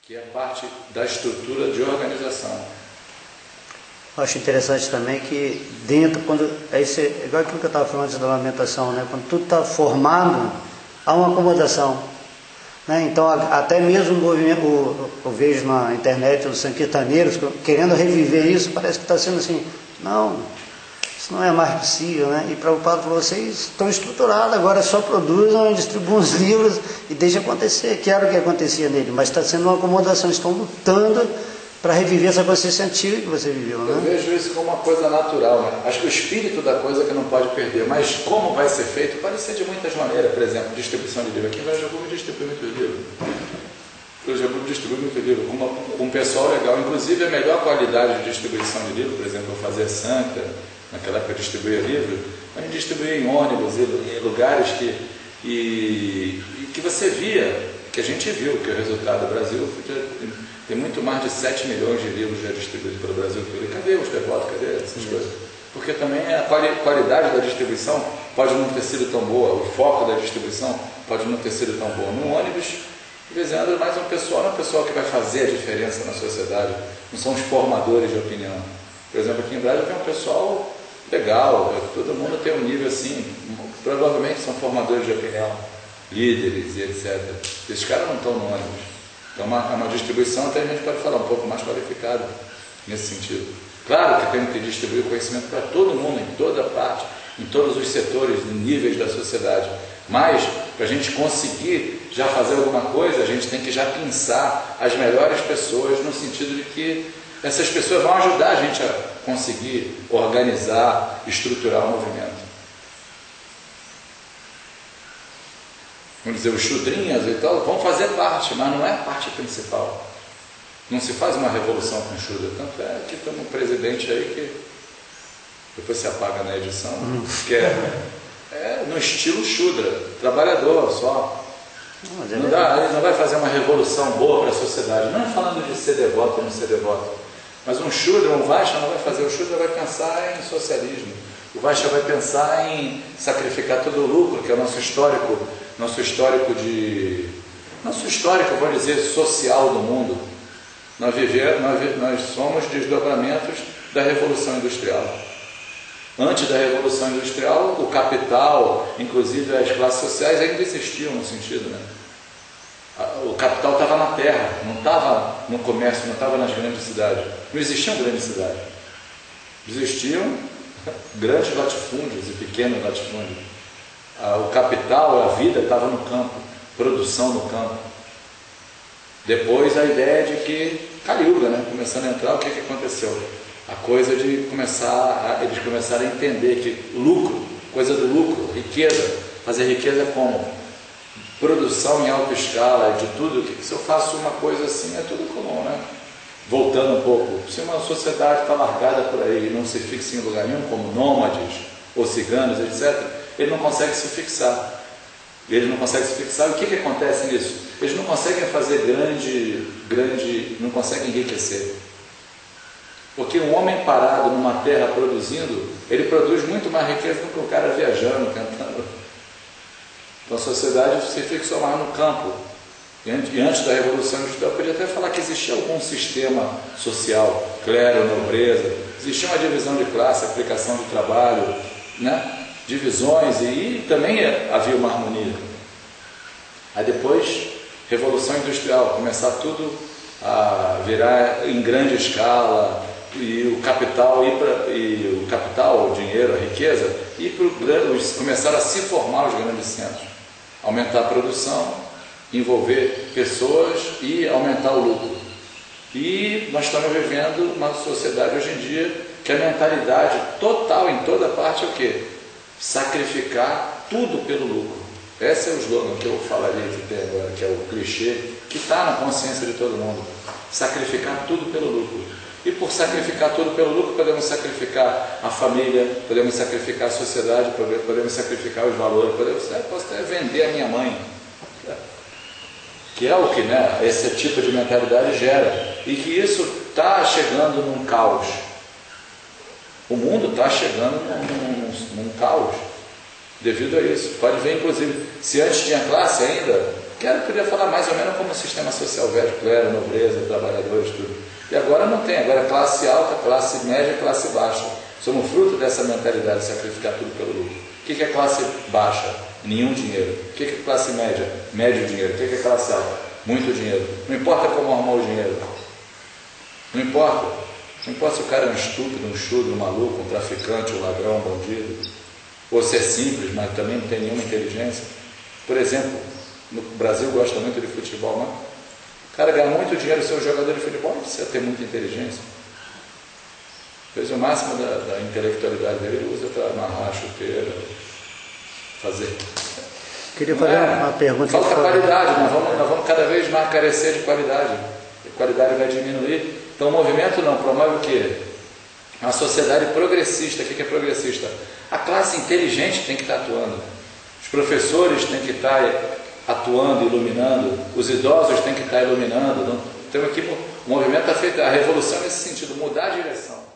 que é parte da estrutura de organização. Eu acho interessante também que dentro, igual aquilo que eu estava falando antes da lamentação, né? Quando tudo está formado, há uma acomodação. Né? Então, até mesmo o movimento, eu vejo na internet os sanquetaneiros querendo reviver isso, parece que está sendo assim, não, isso não é mais possível, né? E Prabhupada falou, vocês estão estruturados, agora só produzam, distribuam os livros e deixem acontecer, que era o que acontecia nele, mas está sendo uma acomodação, estão lutando para reviver essa consciência antiga que você viveu, né? Eu vejo isso como uma coisa natural, né? Acho que o espírito da coisa que não pode perder, mas como vai ser feito, pode ser de muitas maneiras. Por exemplo, distribuição de livro. Aqui em Vajaguba distribui muito livro. O Vajaguba distribui muito livro, com um pessoal legal. Inclusive, a melhor qualidade de distribuição de livro, por exemplo, eu fazia Santa, naquela época eu distribuía livro, a gente distribuía em ônibus, em lugares que você via, que a gente viu, que o resultado do Brasil tem muito mais de 7 milhões de livros já distribuídos pelo Brasil todo. E cadê os devotos? Cadê essas coisas? Porque também a qualidade da distribuição pode não ter sido tão boa, o foco da distribuição pode não ter sido tão bom. No ônibus, de vez em quando, mais um pessoal, não é um pessoal que vai fazer a diferença na sociedade, não são os formadores de opinião. Por exemplo, aqui em Brasília tem um pessoal legal, todo mundo tem um nível assim, provavelmente são formadores de opinião, líderes e etc. Esses caras não estão no ônibus. Então, é uma distribuição, até a gente pode falar, um pouco mais qualificada nesse sentido. Claro que temos que distribuir conhecimento para todo mundo, em toda parte, em todos os setores, níveis da sociedade. Mas, para a gente conseguir já fazer alguma coisa, a gente tem que já pensar as melhores pessoas, no sentido de que essas pessoas vão ajudar a gente a conseguir organizar, estruturar o movimento. Vamos dizer, os chudrinhas e tal, vão fazer parte, mas não é a parte principal. Não se faz uma revolução com chudra. Tanto é que tem um presidente aí que depois se apaga na edição, que é no estilo chudra, trabalhador só. Não dá, ele não vai fazer uma revolução boa para a sociedade. Não é falando de ser devoto ou não ser devoto. Mas um chudra, um Vaishnava não vai fazer. O chudra vai pensar em socialismo. O Vaishnava vai pensar em sacrificar todo o lucro, que é o nosso histórico, vou dizer, social do mundo. Nós somos desdobramentos da Revolução Industrial. Antes da Revolução Industrial, o capital, inclusive as classes sociais, ainda existiam no sentido, né? O capital estava na terra, não estava no comércio, não estava nas grandes cidades. Não existiam grandes cidades. Existiam grandes latifúndios e pequenos latifúndios. O capital, a vida estava no campo, produção no campo. Depois a ideia de que Kali Yuga, né, começando a entrar, o que aconteceu? A coisa de eles começaram a entender que lucro, coisa do lucro, riqueza, fazer riqueza como? Produção em alta escala, de tudo, que se eu faço uma coisa assim, é tudo comum, né? Voltando um pouco, se uma sociedade está largada por aí e não se fixa em lugar nenhum, como nômades ou ciganos, etc., ele não consegue se fixar. E o que acontece nisso? Eles não conseguem fazer não conseguem enriquecer. Porque um homem parado numa terra produzindo, ele produz muito mais riqueza do que o cara viajando, tentando. Então a sociedade se fixou mais no campo. E antes da Revolução Industrial, eu podia até falar que existia algum sistema social, clero, nobreza, existia uma divisão de classe, aplicação do trabalho, né? Divisões, e também havia uma harmonia. Aí depois, Revolução Industrial, começar tudo a virar em grande escala, e o capital, o dinheiro, a riqueza, começaram a se formar os grandes centros, aumentar a produção, envolver pessoas e aumentar o lucro. E nós estamos vivendo uma sociedade hoje em dia que a mentalidade total em toda parte é o quê? Sacrificar tudo pelo lucro. Esse é o slogan que eu falaria que tem agora, que é o clichê, que está na consciência de todo mundo. Sacrificar tudo pelo lucro. E por sacrificar tudo pelo lucro, podemos sacrificar a família, podemos sacrificar a sociedade, podemos sacrificar os valores, posso até vender a minha mãe. Que é o que, né, esse tipo de mentalidade gera. E que isso está chegando num caos. O mundo está chegando num caos devido a isso. Pode ver, inclusive, se antes tinha classe ainda, Podia falar mais ou menos como o sistema social velho era, nobreza, trabalhadores, tudo. E agora não tem, agora é classe alta, classe média, classe baixa. Somos fruto dessa mentalidade de sacrificar tudo pelo lucro. O que é classe baixa? Nenhum dinheiro. O que é classe média? Médio dinheiro. O que é classe alta? Muito dinheiro. Não importa como arrumar o dinheiro. Não importa. Não importa se o cara é um estúpido, um chudo, um maluco, um traficante, um ladrão, um bandido. Ou se é simples, mas também não tem nenhuma inteligência. Por exemplo, no Brasil gosta muito de futebol, né? O cara ganha muito dinheiro, ser um jogador de futebol, não precisa ter muita inteligência. Pois o máximo da intelectualidade dele ele usa para amarrar a chuteira, fazer. Queria fazer uma pergunta. Falta qualidade, nós vamos cada vez mais carecer de qualidade. A qualidade vai diminuir. Então o movimento não promove o quê? Uma sociedade progressista. O que é progressista? A classe inteligente tem que estar atuando. Os professores têm que estar atuando, iluminando. Os idosos têm que estar iluminando. Então aqui o movimento está feito, a revolução nesse sentido, mudar a direção.